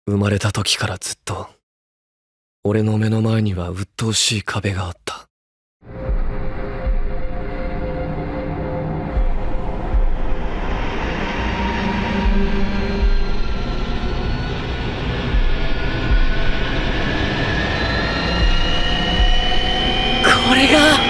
生まれた時からずっと、俺の目の前には鬱陶しい壁があった。これが